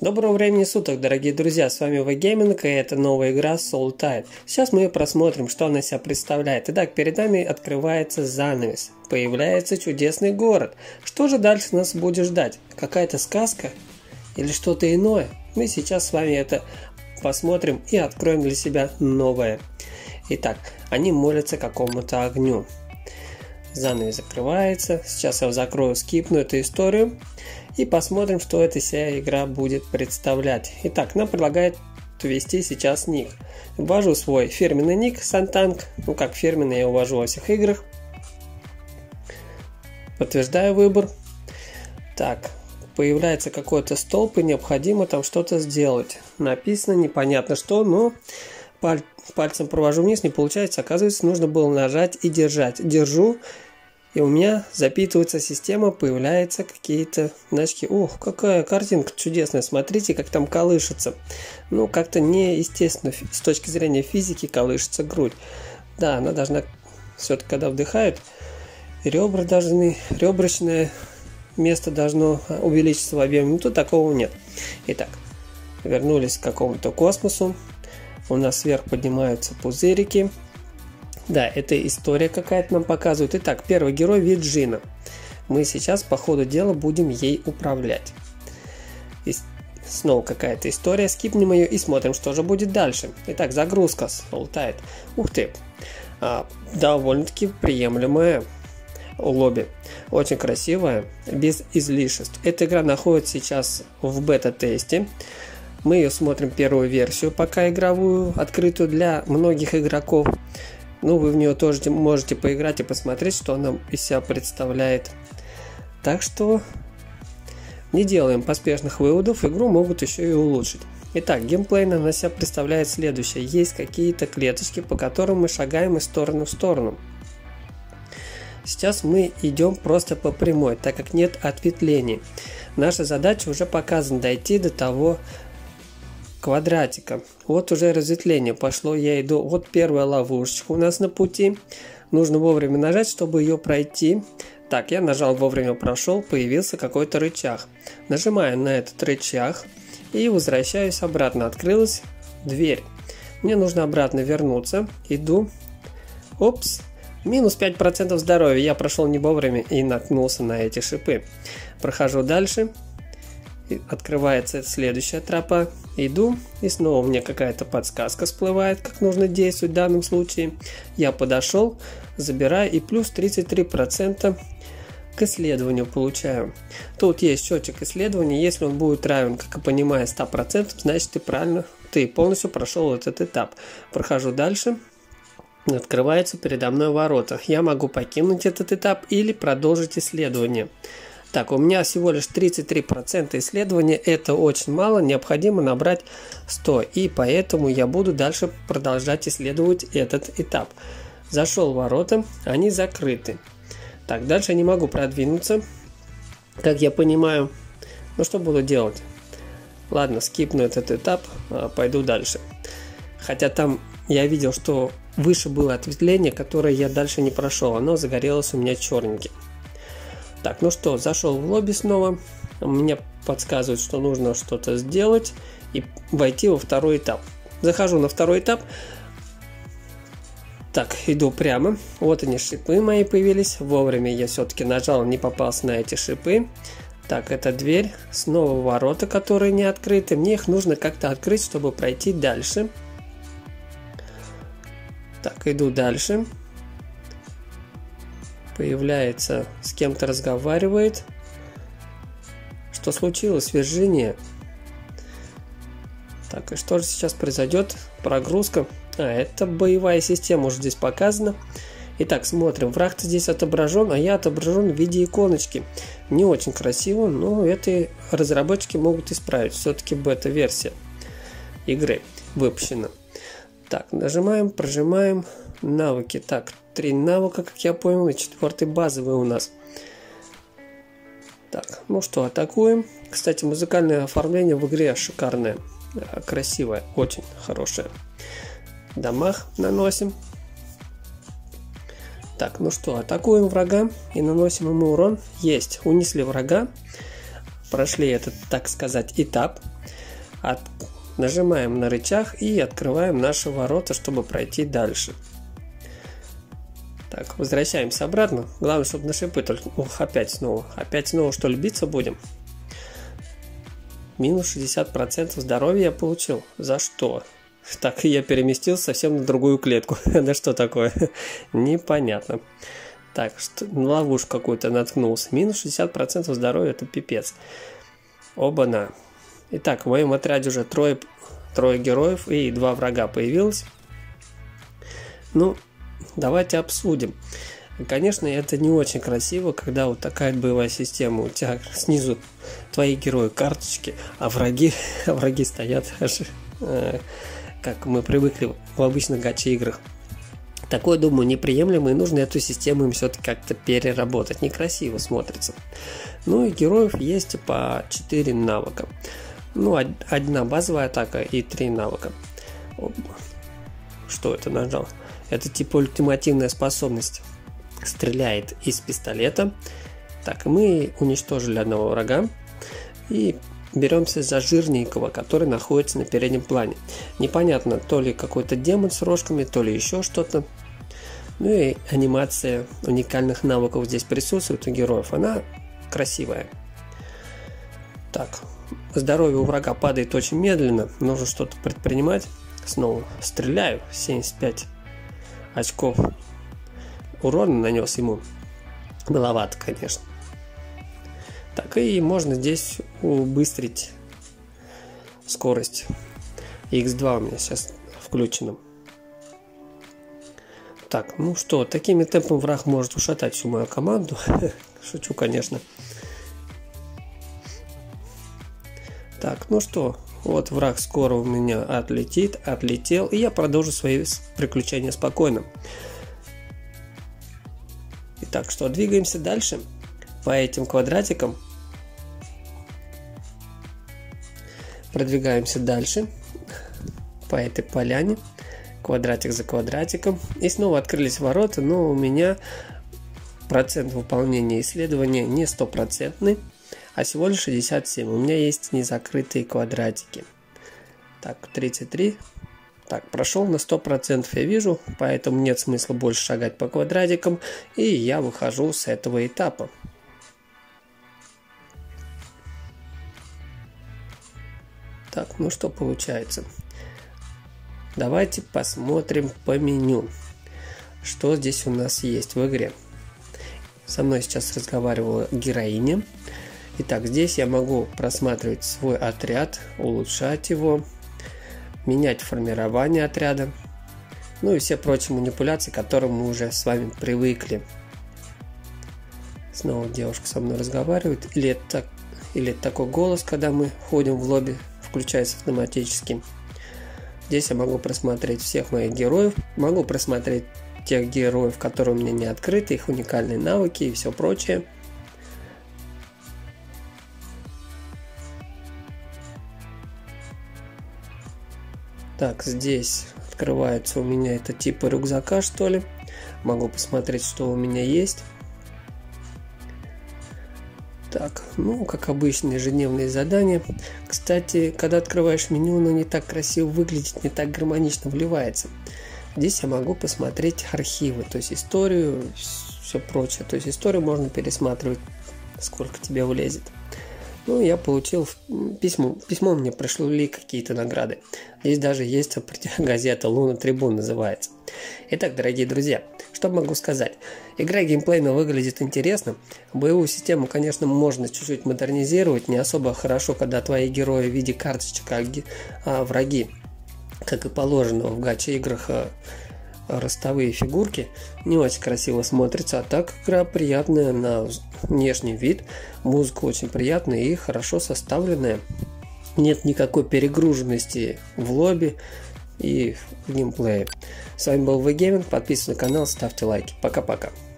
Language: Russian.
Доброго времени суток, дорогие друзья, с вами VGaming, и это новая игра Soul Tide. Сейчас мы просмотрим, что она себя представляет. Итак, перед нами открывается занавес, появляется чудесный город. Что же дальше нас будет ждать? Какая-то сказка или что-то иное? Мы сейчас с вами это посмотрим и откроем для себя новое. Итак, они молятся какому-то огню. Занавес закрывается. Сейчас я закрою, скипну эту историю. И посмотрим, что эта вся игра будет представлять. Итак, нам предлагают ввести сейчас ник. Ввожу свой фирменный ник Сантанг. Ну как фирменный, я ввожу во всех играх. Подтверждаю выбор. Так, появляется какой-то столб и необходимо там что-то сделать. Написано непонятно что, но пальцем провожу вниз, не получается. Оказывается, нужно было нажать и держать. Держу. И у меня запитывается система, появляются какие-то значки. Ох, какая картинка чудесная, смотрите, как там колышется. Ну, как-то неестественно, с точки зрения физики колышется грудь. Да, она должна, все-таки когда вдыхают, ребра должны, реброчное место должно увеличиться в объеме. Ну, тут такого нет. Итак, вернулись к какому-то космосу. У нас сверху поднимаются пузырики. Да, это история какая-то нам показывает. Итак, первый герой Виджина. Мы сейчас по ходу дела будем ей управлять. И снова какая-то история. Скипнем ее и смотрим, что же будет дальше. Итак, загрузка Soul Tide. Ух ты! Довольно-таки приемлемая лобби. Очень красивая, без излишеств. Эта игра находится сейчас в бета-тесте. Мы ее смотрим первую версию, пока игровую, открытую для многих игроков. Ну, вы в нее тоже можете поиграть и посмотреть, что она из себя представляет. Так что не делаем поспешных выводов, игру могут еще и улучшить. Итак, геймплейно она себя представляет следующее. Есть какие-то клеточки, по которым мы шагаем из стороны в сторону. Сейчас мы идем просто по прямой, так как нет ответвлений. Наша задача уже показана, дойти до того квадратика. Вот уже разветвление пошло, я иду. Вот первая ловушечка у нас на пути. Нужно вовремя нажать, чтобы ее пройти. Так, я нажал, вовремя прошел, появился какой-то рычаг. Нажимаю на этот рычаг и возвращаюсь обратно. Открылась дверь. Мне нужно обратно вернуться. Иду. Опс. Минус 5% здоровья. Я прошел не вовремя и наткнулся на эти шипы. Прохожу дальше. Открывается следующая тропа. Иду, и снова мне какая-то подсказка всплывает, как нужно действовать в данном случае. Я подошел, забираю и плюс 33% к исследованию получаю. Тут есть счетчик исследования. Если он будет равен, как я понимаю, 100%, значит ты полностью прошел этот этап. Прохожу дальше. Открываются передо мной ворота. Я могу покинуть этот этап или продолжить исследование. Так, у меня всего лишь 33% исследования, это очень мало, необходимо набрать 100, и поэтому я буду дальше продолжать исследовать этот этап. Зашел в ворота, они закрыты. Так, дальше я не могу продвинуться, как я понимаю. Ну, что буду делать? Ладно, скипну этот этап, пойду дальше. Хотя там я видел, что выше было ответвление, которое я дальше не прошел, оно загорелось у меня черненьким. Так, ну что, зашел в лобби снова. Мне подсказывают, что нужно что-то сделать и войти во второй этап. Захожу на второй этап. Так, иду прямо. Вот они, шипы мои появились. Вовремя я все-таки нажал, не попался на эти шипы. Так, это дверь. Снова ворота, которые не открыты. Мне их нужно как-то открыть, чтобы пройти дальше. Так, иду дальше. Появляется, с кем-то разговаривает. Что случилось, Вирджиния? Так, и что же сейчас произойдет? Прогрузка. Это боевая система уже здесь показана. Итак, смотрим. Враг-то здесь отображен, а я отображен в виде иконочки. Не очень красиво, но это разработчики могут исправить. Все-таки бета-версия игры выпущена. Так, нажимаем, прожимаем. Навыки. Так, 3 навыка, как я понял, и 4 базовый у нас. Так, ну что, атакуем. Кстати, музыкальное оформление в игре шикарное. Красивое, очень хорошее. Дамаг наносим. Так, ну что, атакуем врага и наносим ему урон. Есть, унесли врага. Прошли этот, так сказать, этап. Нажимаем на рычаг и открываем наши ворота, чтобы пройти дальше. Так, возвращаемся обратно. Главное, чтобы на шипы только... Ох, опять снова что ли биться будем? Минус 60% здоровья я получил. За что? Так, я переместился совсем на другую клетку. Да что такое? Непонятно. Так, на ловушку какую-то наткнулся. Минус 60% здоровья, это пипец. Оба-на. Итак, в моем отряде уже трое героев и 2 врага появилось. Ну, давайте обсудим. Конечно, это не очень красиво, когда вот такая боевая система. У тебя снизу твои герои карточки, а враги стоят, как мы привыкли в обычных гача-играх. Такое, думаю, неприемлемо, и нужно эту систему им все-таки как-то переработать. Некрасиво смотрится. Ну и героев есть по 4 навыка. Ну, 1 базовая атака и 3 навыка. Что это нажал? Это типа ультимативная способность. Стреляет из пистолета. Так, мы уничтожили 1 врага. И беремся за жирненького, который находится на переднем плане. Непонятно, то ли какой-то демон с рожками, то ли еще что-то. Ну и анимация уникальных навыков здесь присутствует у героев. Она красивая. Так, здоровье у врага падает очень медленно. Нужно что-то предпринимать. Снова стреляю. 75 очков урона нанес ему. Маловато, конечно. Так, и можно здесь убыстрить скорость. X2 у меня сейчас включено. Так, ну что, такими темпами враг может ушатать всю мою команду. Шучу, конечно. Так, ну что, вот враг скоро у меня отлетел, и я продолжу свои приключения спокойно. Итак, что, двигаемся дальше по этим квадратикам. Продвигаемся дальше по этой поляне, квадратик за квадратиком. И снова открылись ворота, но у меня процент выполнения исследования не 100%, а всего лишь 67%. У меня есть незакрытые квадратики. Так, 33. Так, прошел на 100%, я вижу, поэтому нет смысла больше шагать по квадратикам, и я выхожу с этого этапа. Так, ну что получается? Давайте посмотрим по меню, что здесь у нас есть в игре. Со мной сейчас разговаривала героиня. Итак, здесь я могу просматривать свой отряд, улучшать его, менять формирование отряда, ну и все прочие манипуляции, к которым мы уже с вами привыкли. Снова девушка со мной разговаривает, или это такой голос, когда мы ходим в лобби, включается автоматически. Здесь я могу просмотреть всех моих героев, могу просмотреть тех героев, которые у меня не открыты, их уникальные навыки и все прочее. Так, здесь открывается у меня это типа рюкзака, что ли. Могу посмотреть, что у меня есть. Так, ну, как обычно, ежедневные задания. Кстати, когда открываешь меню, оно не так красиво выглядит, не так гармонично вливается. Здесь я могу посмотреть архивы, то есть историю, все прочее. То есть историю можно пересматривать, сколько тебе влезет. Ну, я получил письмо. Письмо мне пришли какие-то награды. Здесь даже есть газета «Луна Трибун» называется. Итак, дорогие друзья, что могу сказать? Игра геймплейно выглядит интересно. Боевую систему, конечно, можно чуть-чуть модернизировать. Не особо хорошо, когда твои герои в виде карточек, а враги, как и положено в гача-играх, ростовые фигурки, не очень красиво смотрится, а так игра приятная на внешний вид, музыка очень приятная и хорошо составленная, нет никакой перегруженности в лобби и в геймплее. С вами был VGaming, подписывайтесь на канал, ставьте лайки, пока-пока.